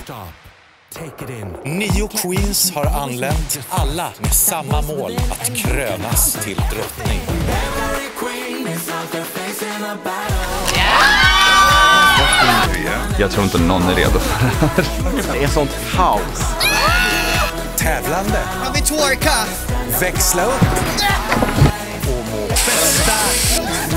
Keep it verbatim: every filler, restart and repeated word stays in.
Nio queens har anlänt, alla med samma mål, att krönas till drottning. Jag tror inte någon är redo för det. Det är sånt kaos. Tävlande. Kan vi twerka? Växla upp. Och må bästa